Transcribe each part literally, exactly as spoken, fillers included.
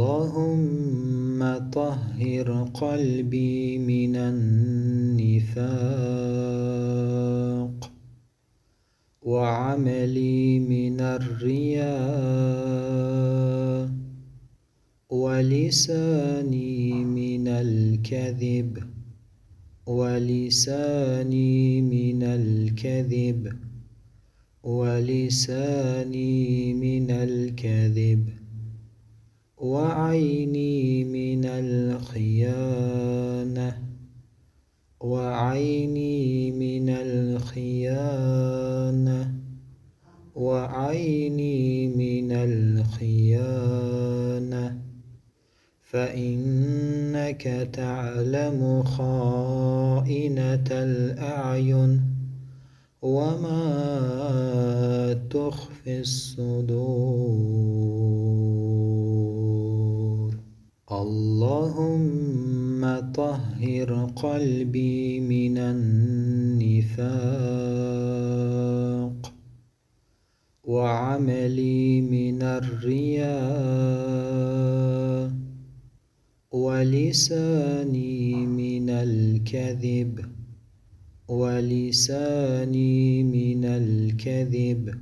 اللهم طهر قلبي من النفاق، وعملي من الرياء، ولساني من الكذب ولساني من الكذب ولساني من الكذب وعيني من الخيانة وعيني من الخيانة وعيني من الخيانة فإنك تعلم خائنة الأعين وما تخفي الصدور. اللهم طهر قلبي من النفاق، وعملي من الرياء، ولساني من الكذب ولساني من الكذب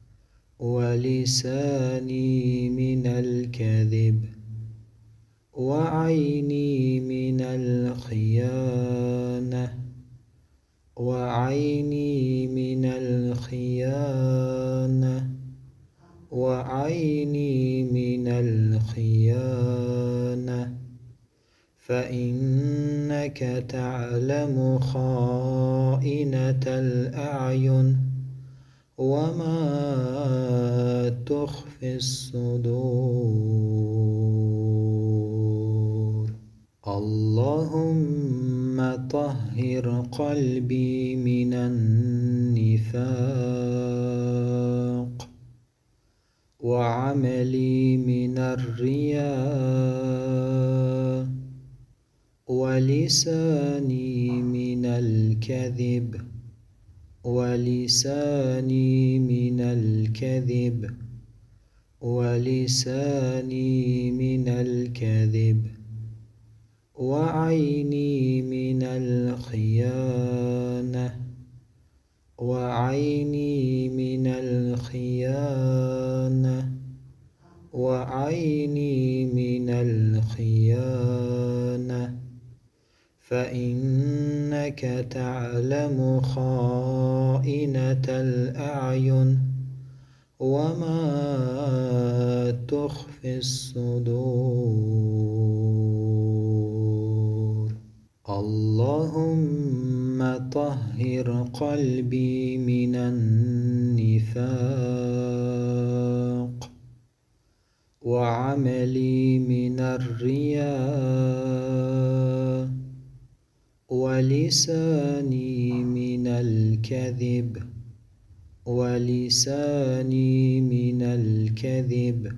ولساني من الكذب وعيني من الخيانة وعيني من الخيانة وعيني من الخيانة فإنك تعلم خائنة الأعين وما تخفي الصدور. اللهم طهر قلبي من النفاق، وعملي من الرياء، ولساني من الكذب ولساني من الكذب ولساني من الكذب وعيني من الخيانة وعيني من الخيانة وعيني من الخيانة فإنك تعلم خائنة الأعين وما تخفي الصدور. اللهم طهر قلبي من النفاق، وعملي من الرياء، ولساني من الكذب ولساني من الكذب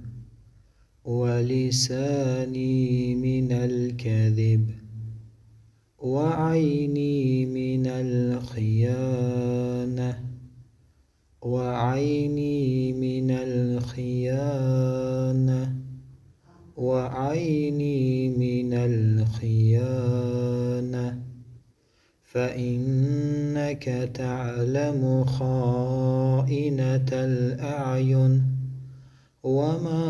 ولساني من الكذب وعيني من الخيانة وعيني من الخيانة وعيني من الخيانة فإنك تعلم خائنة الأعين وما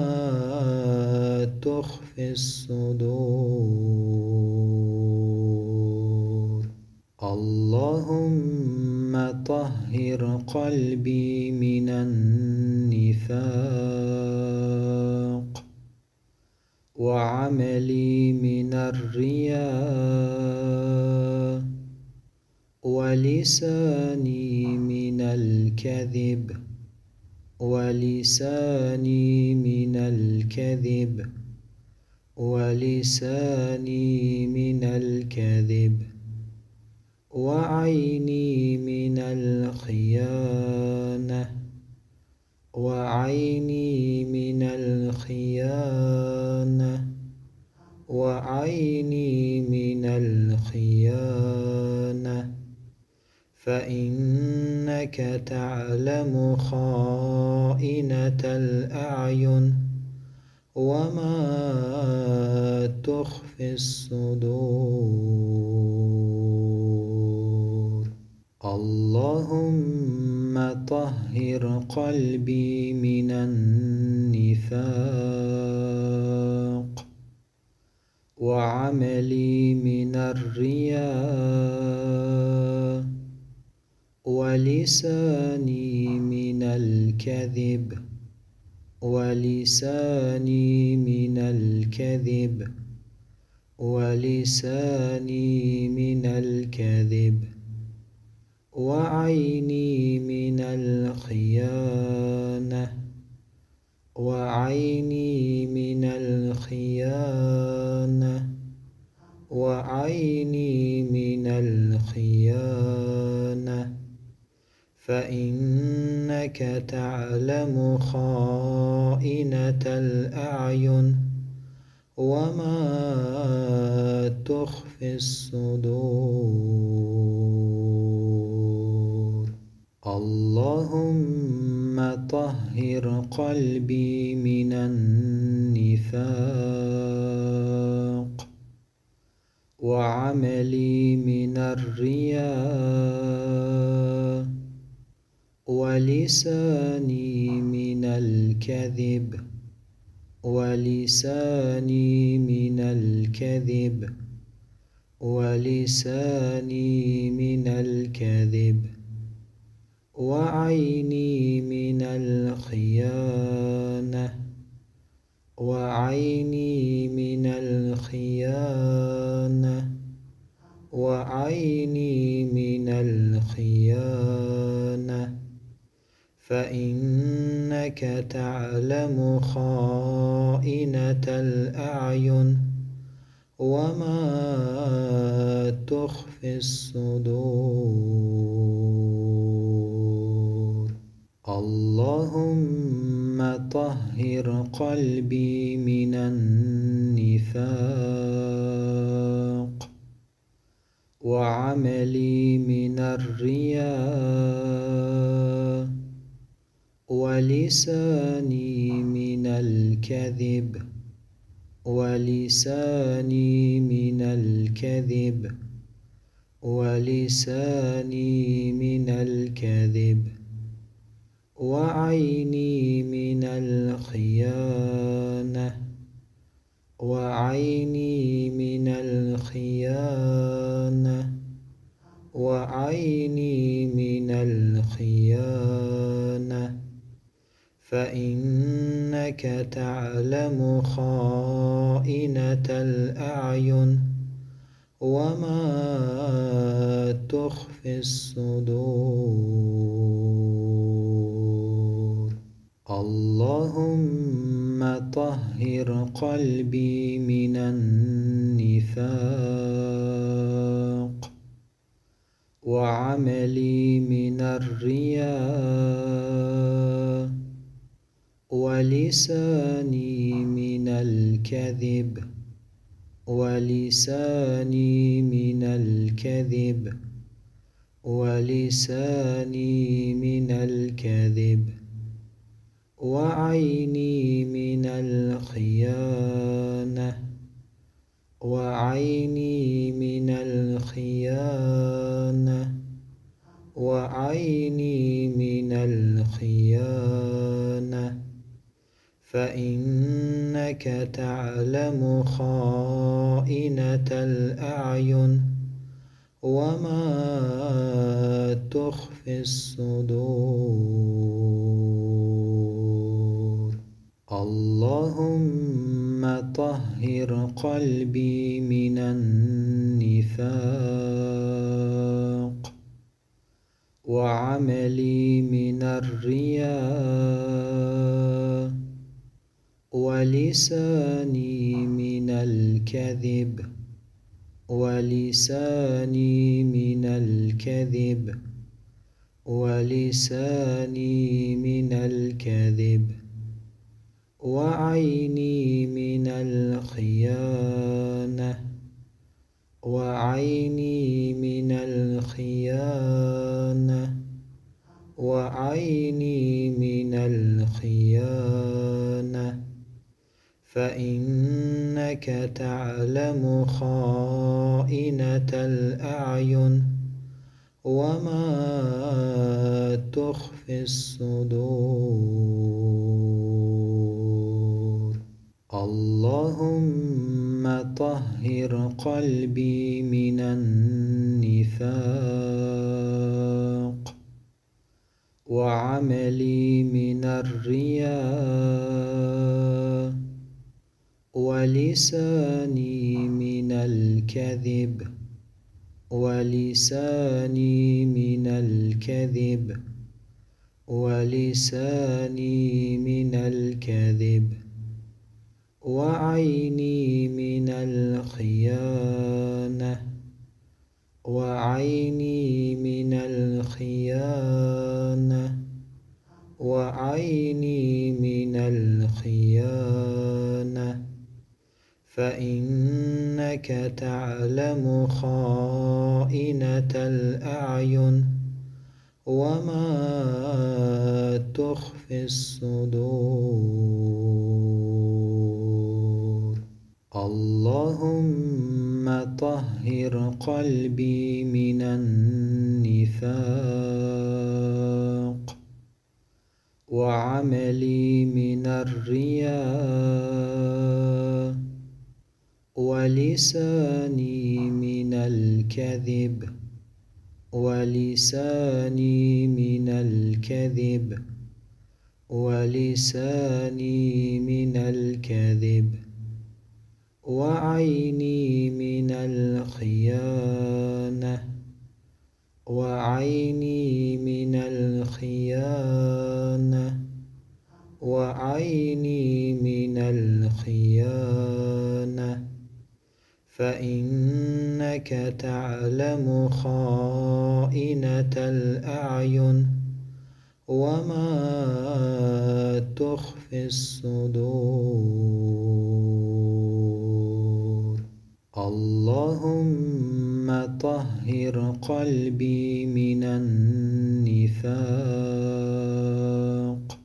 تخفي الصدور. اللهم طهر قلبي من النفاق، وعملي من الرياء، ولساني من الكذب ولساني من الكذب ولساني من الكذب وعيني من الخيانة وعيني من الخيانة وعيني من الخيانة فإنك تعلم خائنة الأعين وما تخفي الصدور. اللهم طهر قلبي من النفاق، وعملي من الرياء، ولساني من الكذب ولساني من الكذب ولساني من الكذب وعيني من الخيانة وعيني من الخيانة وعيني من الخيانة فإنك تعلم خائنة الأعين وما تخفي الصدور. اللهم طهر قلبي من النفاق، وعملي من الرياء، ولساني من الكذب ولساني من الكذب ولساني من الكذب وعيني من الخيانة وعيني من الخيانة وعيني من الخيانة فإنك تعلم خائنة الأعين وما تخفي الصدور. اللهم طهر قلبي من النفاق، وعملي من الرياء، ولساني من الكذب ولساني من الكذب ولساني من الكذب وعيني من الخيانة وعيني من الخيانة وعيني من الخيانة فإنك تعلم خائنة الأعين وما تخفي الصدور. اللهم طهر قلبي من النفاق، وعملي من الرياء، ولساني من الكذب ولساني من الكذب ولساني من الكذب وعيني من الخيانة وعيني من الخيانة وعيني من الخيانة فإنك تعلم خائنة الأعين وما تخفي الصدور. اللهم طهر قلبي من النفاق، وعملي من الرياء، ولساني من الكذب ولساني من الكذب ولساني من الكذب وعيني من الخيانة وعيني من الخيانة وعيني من الخيانة فإنك تعلم خائنة الأعين وما تخفي الصدور. اللهم طهر قلبي من النفاق وعملي من الرياء ولساني من الكذب ولساني من الكذب ولساني من الكذب وعيني من الخيانة وعيني من الخيانة وعيني من الخيانة فإنك تعلم خائنة الأعين وما تخفي الصدور. اللهم طهر قلبي من النفاق وعملي من الرياء ولساني من الكذب ولساني من الكذب ولساني من الكذب وعيني من الخيانة وعيني من الخيانة وعيني من الخيانة فإنك تعلم خائنة الأعين وما تخفي الصدور. اللهم طهر قلبي من النفاق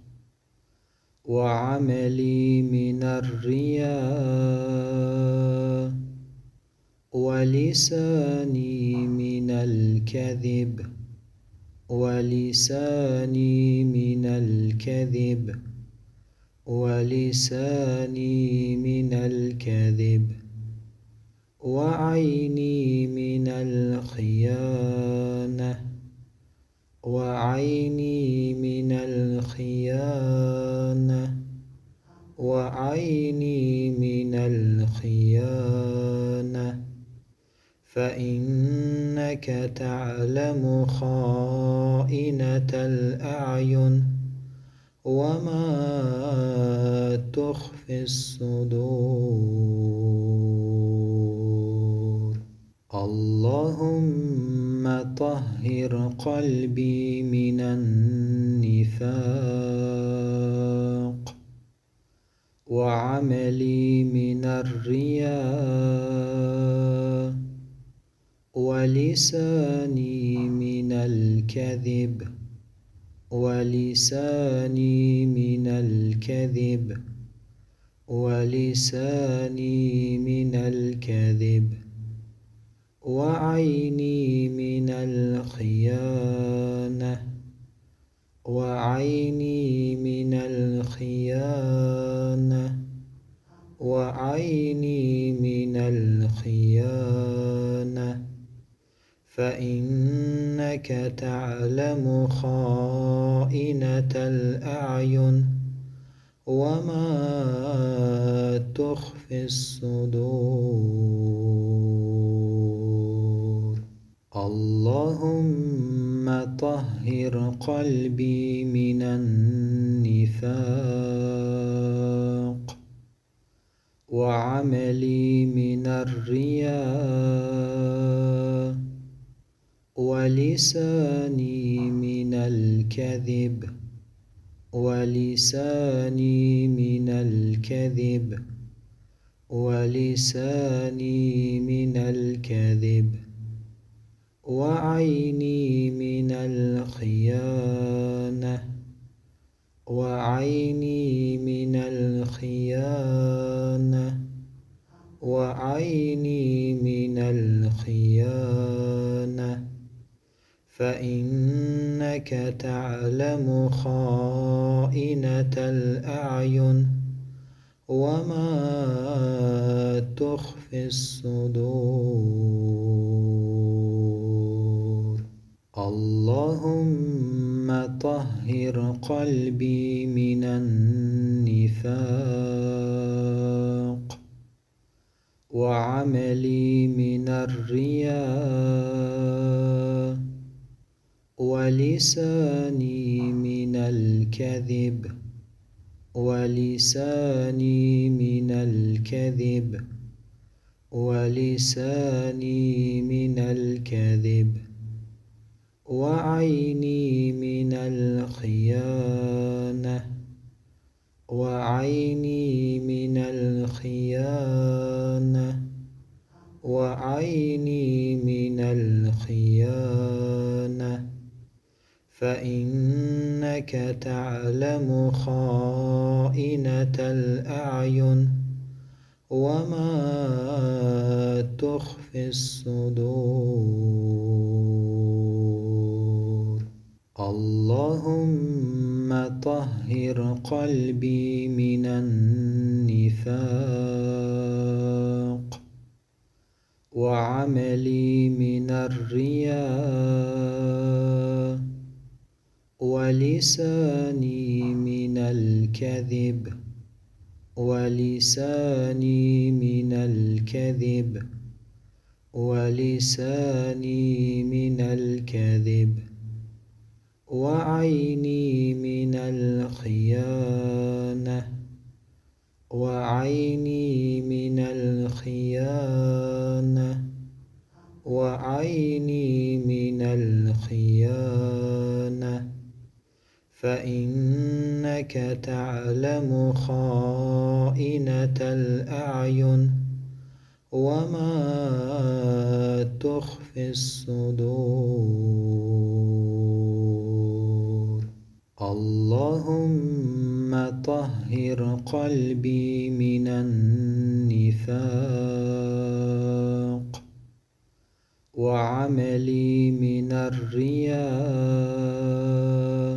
وعملي من الرياء ولساني من الكذب ولساني من الكذب ولساني من الكذب وعيني من الخيانة وعيني من الخيانة وعيني من الخيانة فإنك تعلم خائنة الأعين وما تخفي الصدور. اللهم طهر قلبي من النفاق وعملي من الرياء ولساني من الكذب ولساني من الكذب ولساني من الكذب وعيني من الخيانة وعيني من الخيانة وعيني من الخيانة فإنك تعلم خائنة الأعين وما تخفي الصدور. اللهم طهر قلبي من النفاق وعملي من الرياء ولساني من الكذب ولساني من الكذب ولساني من الكذب وعيني من الخيانة وعيني من الخيانة وعيني من الخيانة فإنك تعلم خائنة الأعين وما تخفي الصدور. اللهم طهر قلبي من النفاق وعملي من الرياء ولساني من الكذب ولساني من الكذب ولساني من الكذب وعيني من الخيانة وعيني من الخيانة وعيني من الخيانة فإنك تعلم خائنة الأعين وما تخفي الصدور. اللهم طهر قلبي من النفاق وعملي من الرياء ولساني من الكذب ولساني من الكذب ولساني من الكذب وعيني من الخيانة وعيني من الخيانة وعيني من الخيانة فإنك تعلم خائنة الأعين وما تخفي الصدور. اللهم طهر قلبي من النفاق وعملي من الرياء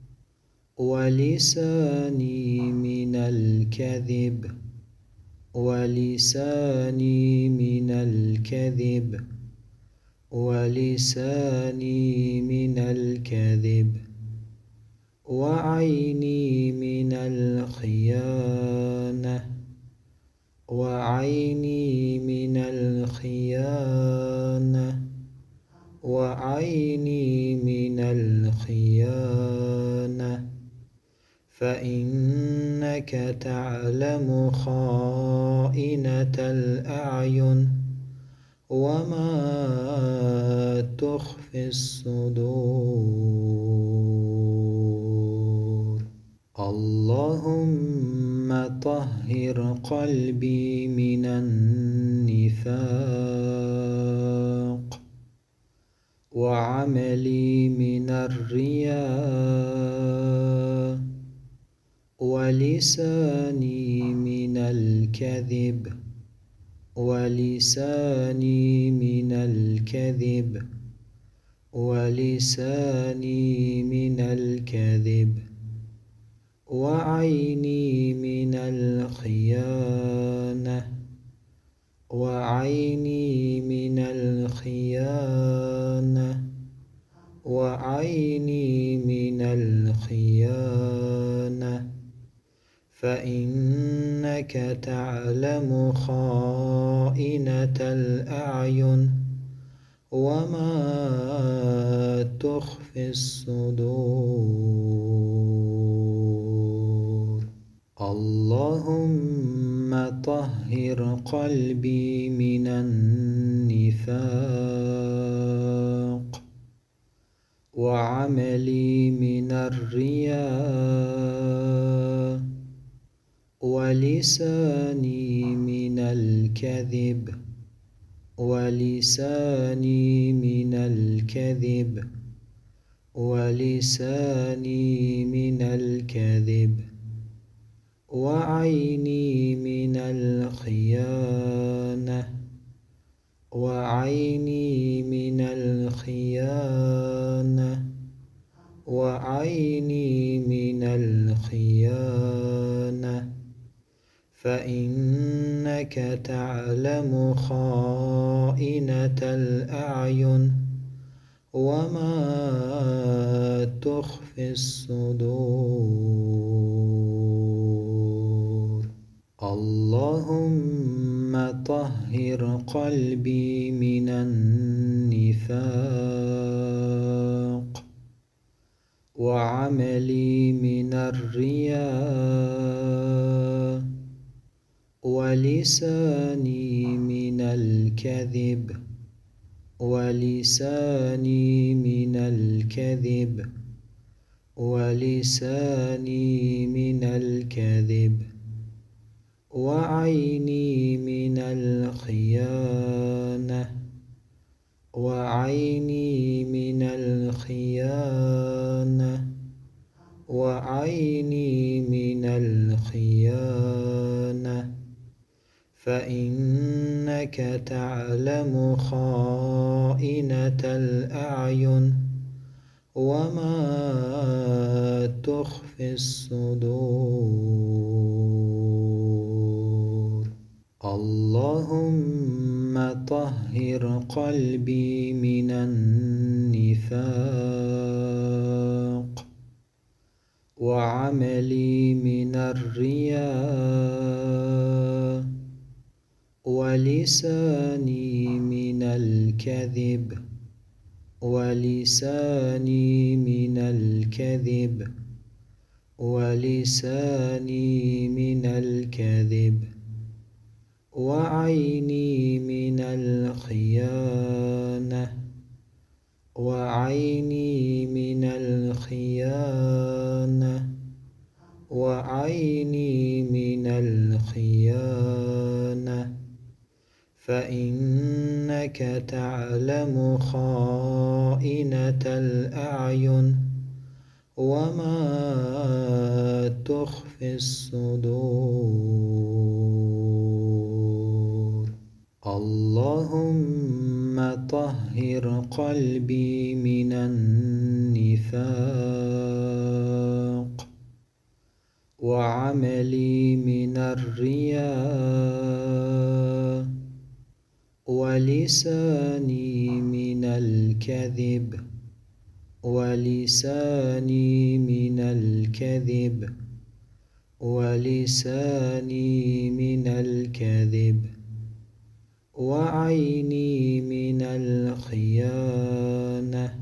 ولساني من الكذب ولساني من الكذب ولساني من الكذب وعيني من الخيانة وعيني من الخيانة وعيني من الخيانة فإنك تعلم خائنة الأعين وما تخفي الصدور. اللهم طهر قلبي من النفاق وعملي من الرياء ولساني من الكذب ولساني من الكذب ولساني من الكذب وعيني من الخيانة وعيني من الخيانة وعيني من الخيانة فإنك تعلم خائنة الأعين وما تخفي الصدور. اللهم طهر قلبي من النفاق وعملي من الرياء ولساني من الكذب ولساني من الكذب ولساني من الكذب وعيني من الخيانة وعيني من الخيانة وعيني من الخيانة فإنك تعلم خائنة الأعين وما تخفي الصدور. اللهم طهر قلبي من النفاق وعملي من الرياء ولساني من الكذب ولساني من الكذب ولساني من الكذب وعيني من الخيانة وعيني من الخيانة وعيني من الخيانة فإنك تعلم خائنة الأعين وما تخفي الصدور. اللهم طهر قلبي من النفاق وعملي من الرياء ولساني من الكذب ولساني من الكذب ولساني من الكذب وعيني من الخيانة وعيني من الخيانة وعيني من الخيانة فإنك تعلم خائنة الأعين وما تخفي الصدور. اللهم طهر قلبي من النفاق وعملي من الرياء ولساني من الكذب ولساني من الكذب ولساني من الكذب وعيني من الخيانة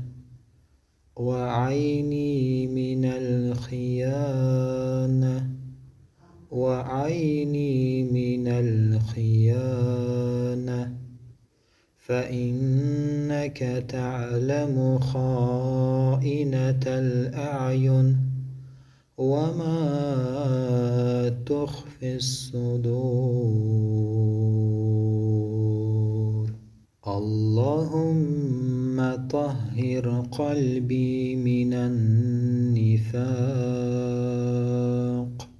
وعيني من الخيانة وعيني من الخيانة فإنك تعلم خائنة الأعين وما تخفي الصدور. اللهم طهر قلبي من النفاق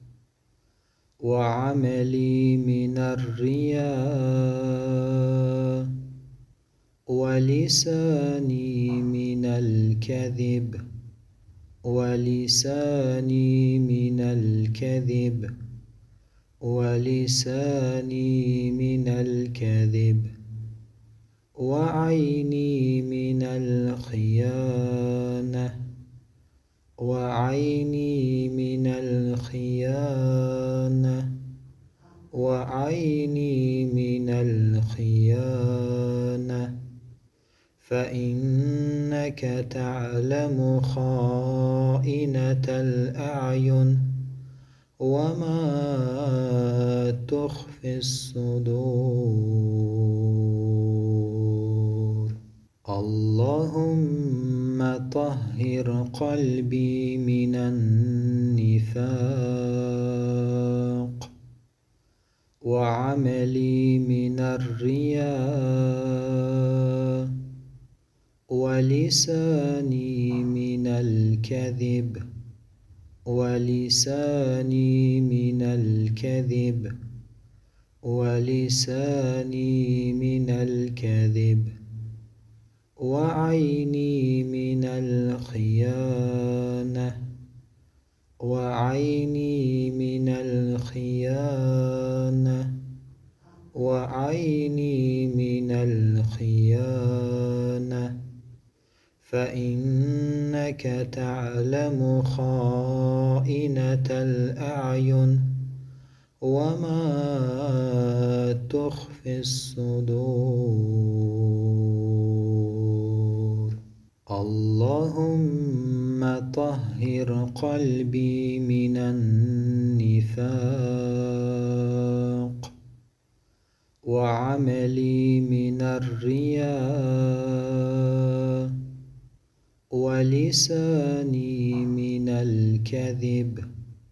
وعملي من الرياء ولساني من الكذب ولساني من الكذب ولساني من الكذب وعيني من الخيانة وعيني من الخيانة وعيني من الخيانة فإنك تعلم خائنة الأعين وما تخفي الصدور. اللهم طهر قلبي من النفاق وعملي من الرياء ولساني من الكذب ولساني من الكذب ولساني من الكذب وعيني من الخيانة وعيني من الخيانة وعيني من الخيانة فإنك تعلم خائنة الأعين وما تخفي الصدور. اللهم طهر قلبي من النفاق وعملي من الرياء ولساني من الكذب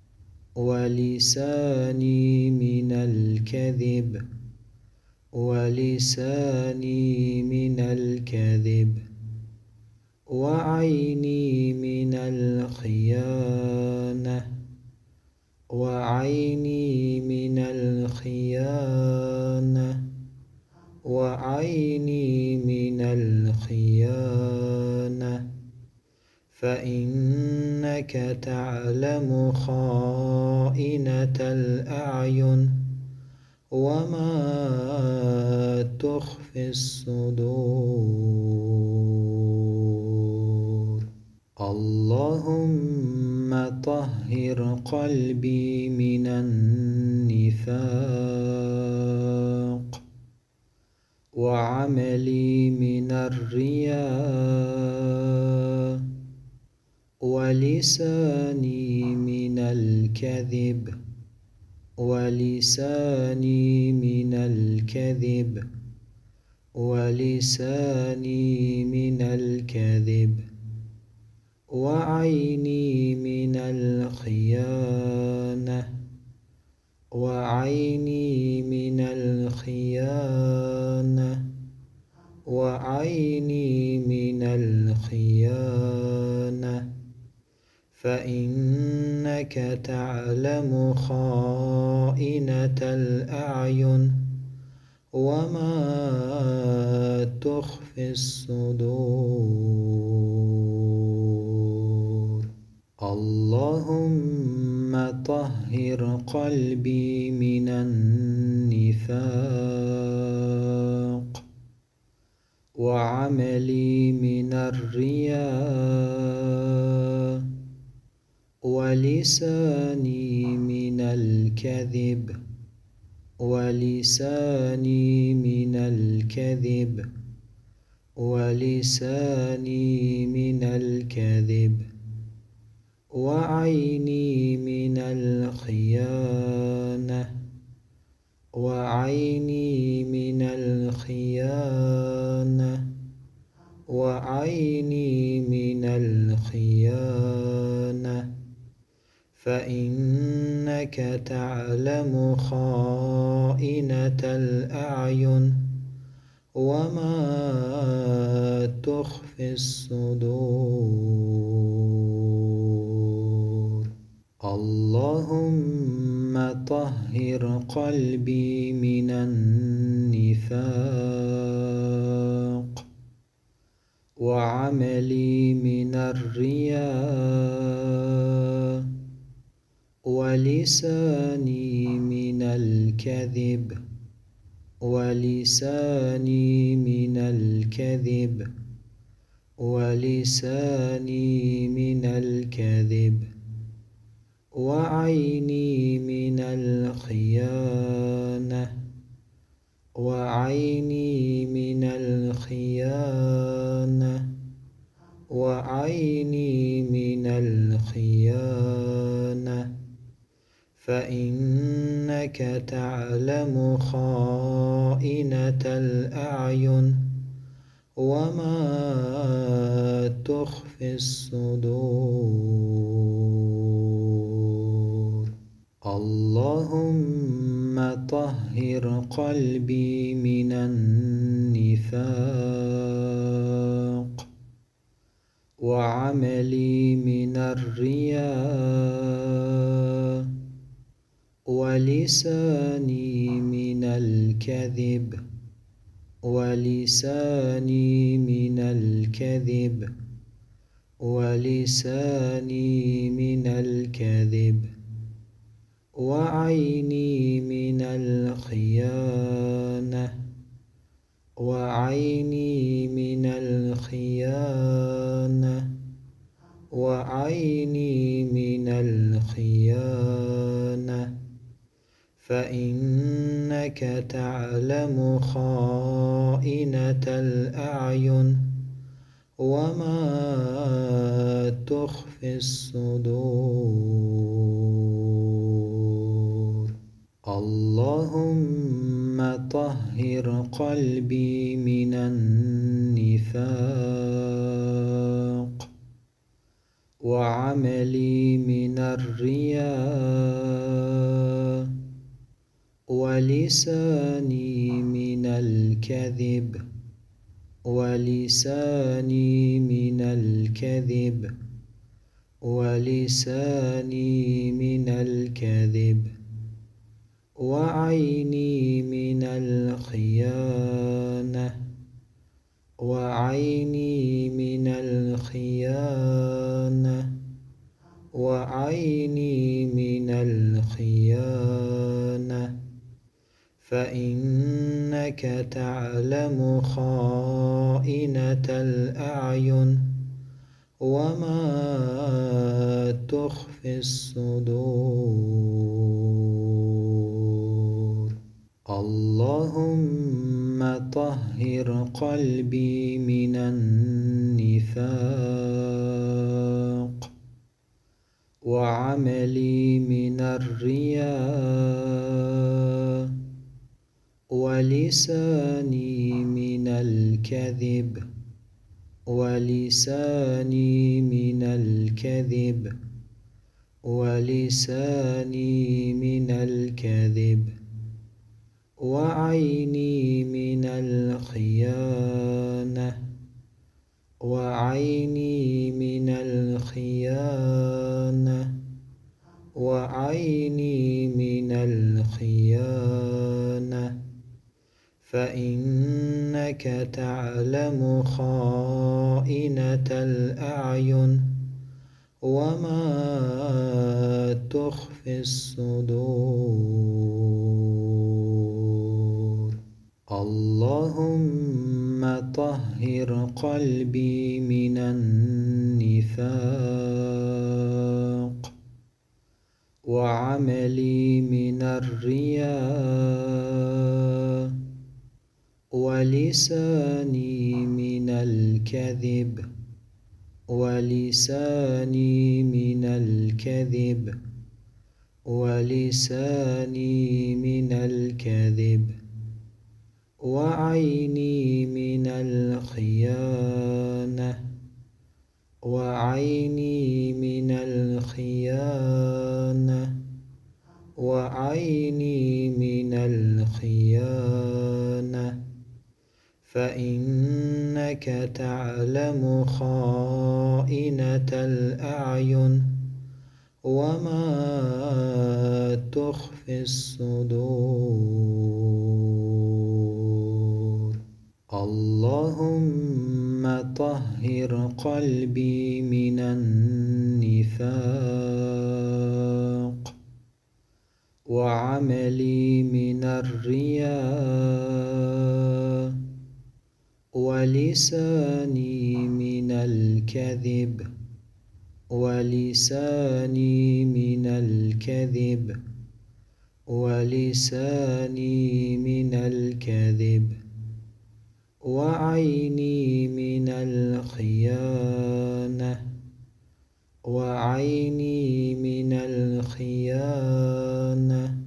ولساني من الكذب ولساني من الكذب وعيني من الخيانة وعيني من الخيانة وعيني من الخيانة فإنك تعلم خائنة الأعين وما تخفي الصدور. اللهم طهر قلبي من النفاق وعملي من الرياء ولساني من الكذب ولساني من الكذب ولساني من الكذب وعيني من الخيانة وعيني من الخيانة وعيني من الخيانة فإنك تعلم خائنة الأعين وما تخفي الصدور. اللهم طهر قلبي من النفاق وعملي من الرياء ولساني من الكذب ولساني من الكذب ولساني من الكذب وعيني من الخيانة وعيني من الخيانة وعيني من الخيانة فإنك تعلم خائنة الأعين وما تخفي الصدور. اللهم طهر قلبي من النفاق وعملي من الرياء ولساني من الكذب ولساني من الكذب ولساني من الكذب وعيني من الخيانة وعيني من الخيانة وعيني من الخيانة فإنك تعلم خائنة الأعين وما تخفي الصدور. اللهم طهر قلبي من النفاق وعملي من الرياء ولساني من الكذب ولساني من الكذب ولساني من الكذب وعيني من الخيانة وعيني من الخيانة وعيني من الخيانة فإنك تعلم خائنة الأعين وما تخفي الصدور. اللهم طهر قلبي من النفاق وعملي من الرياء ولساني من الكذب ولساني من الكذب ولساني من الكذب وعيني من الخيانة وعيني من الخيانة وعيني من الخيانة فإنك تعلم خائنة الأعين وما تخفي الصدور. اللهم طهر قلبي من النفاق وعملي من الرياء ولساني من الكذب ولساني من الكذب ولساني من الكذب وعيني من الخيانة وعيني من الخيانة وعيني من الخيانة فإنك تعلم خائنة الأعين وما تخفي الصدور. اللهم طهر قلبي من النفاق وعملي من الرياء ولساني من الكذب ولساني من الكذب ولساني من الكذب وعيني من الخيانة وعيني من الخيانة وعيني من الخيانة فإنك تعلم خائنة الأعين وما تخفي الصدور. اللهم طهر قلبي من النفاق وعملي من الرياء ولساني من الكذب ولساني من الكذب ولساني من الكذب وعيني من الخيانة وعيني من الخيانة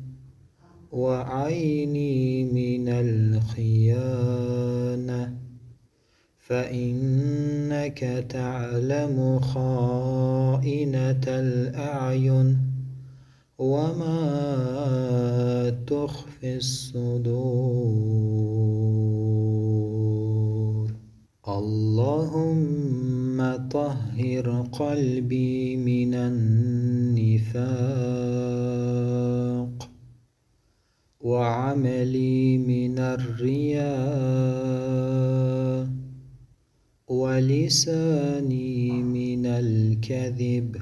وعيني من الخيانة فإنك تعلم خائنة الأعين وما تخفي الصدور. اللهم طهر قلبي من النفاق وعملي ولساني من الكذب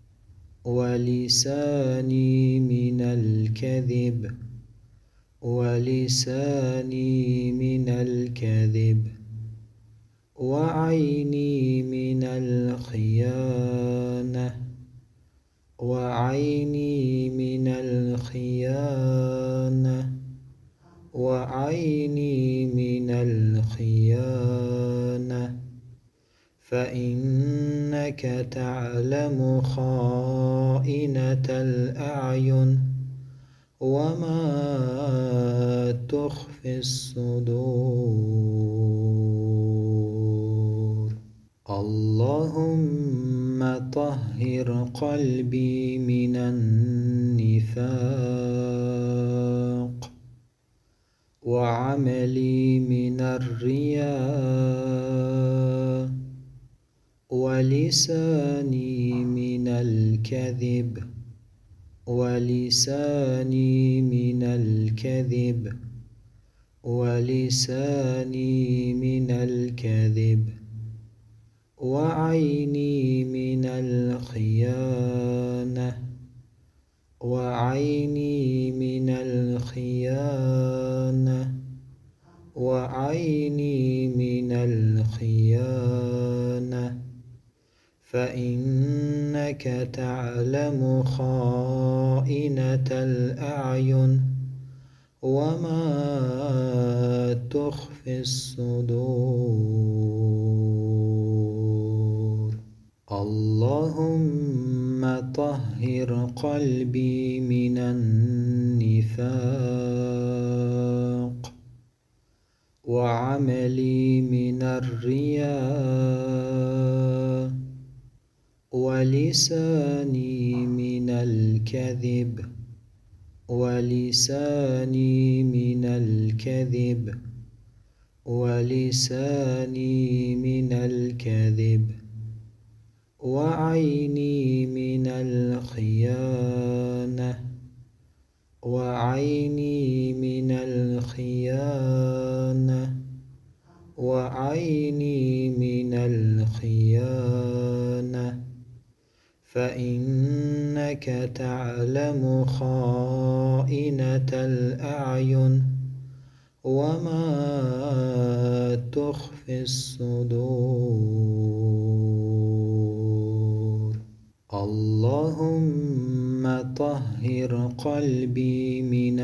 ولساني من الكذب ولساني من الكذب وعيني من الخيانة وعيني من الخيانة وعيني من الخيانة فإنك تعلم خائنة الأعين وما تخفي الصدور. اللهم طهر قلبي من النفاق وعملي من الرياء ولساني من الكذب ولساني من الكذب ولساني من الكذب وعيني من الخيانة وعيني من الخيانة وعيني من الخيانة فإنك تعلم خائنة الأعين وما تخفي الصدور. اللهم طهر قلبي من النفاق وعملي من الرياء ولساني من الكذب ولساني من الكذب ولساني من الكذب وعيني من الخيانة وعيني من الخيانة وعيني من الخيانة فإنك تعلم خائنة الأعين وما تخفي الصدور. اللهم طهر قلبي من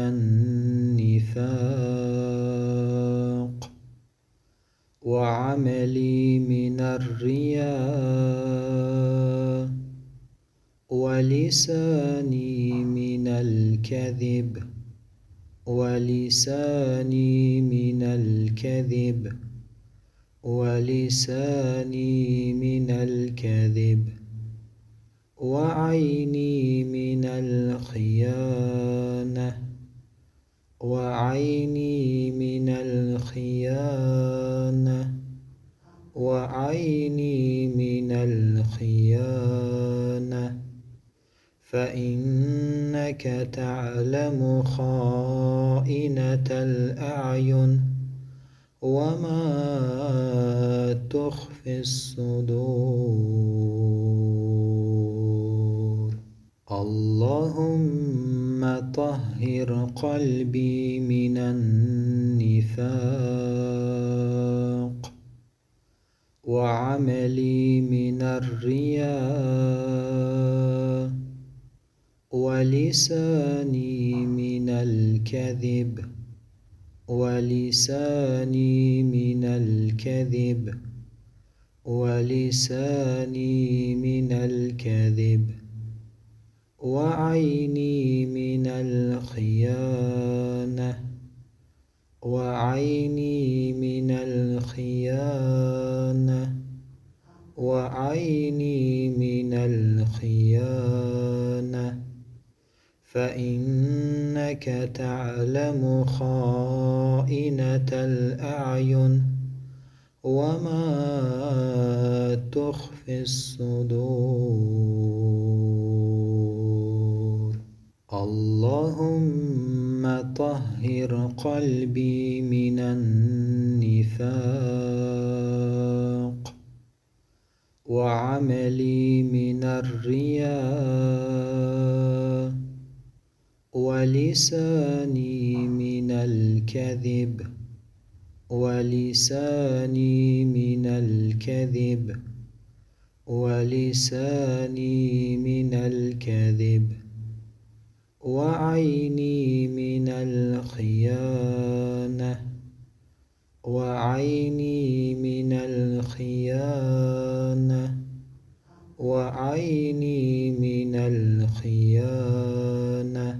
النفاق وعملي من الرياء ولساني من الكذب ولساني من الكذب ولساني من الكذب وعيني من الخيانة وعيني من الخيانة وعيني من الخيانة فإنك تعلم خائنة الأعين وما تخفي الصدور. اللهم طهر قلبي من النفاق وعملي من الرياء ولساني من الكذب ولساني من الكذب ولساني من الكذب وعيني من الخيانة وعيني من الخيانة وعيني من الخيانة فإنك تعلم خائنة الأعين وما تخفي الصدور. اللهم طهر قلبي من النفاق وعملي من الرياء ولساني من الكذب ولساني من الكذب ولساني من الكذب وعيني من الخيانة وعيني من الخيانة وعيني من الخيانة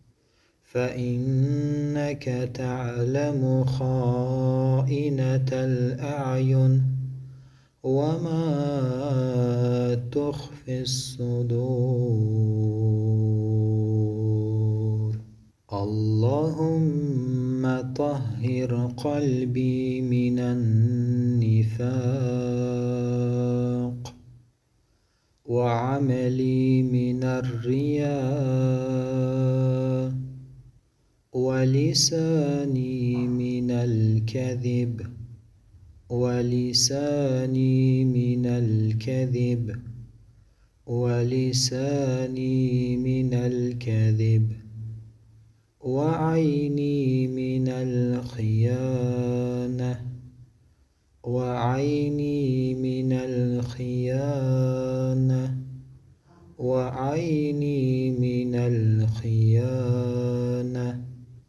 فإنك تعلم خائنة الأعين وما تخفي الصدور. اللهم طهر قلبي من النفاق وعملي من الرياء ولساني من الكذب ولساني من الكذب ولساني من الكذب وعيني من الخيانة وعيني من الخيانة وعيني من الخيانة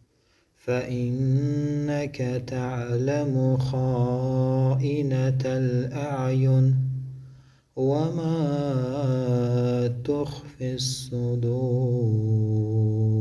فإنك تعلم خائنة الأعين وما تخفي الصدور.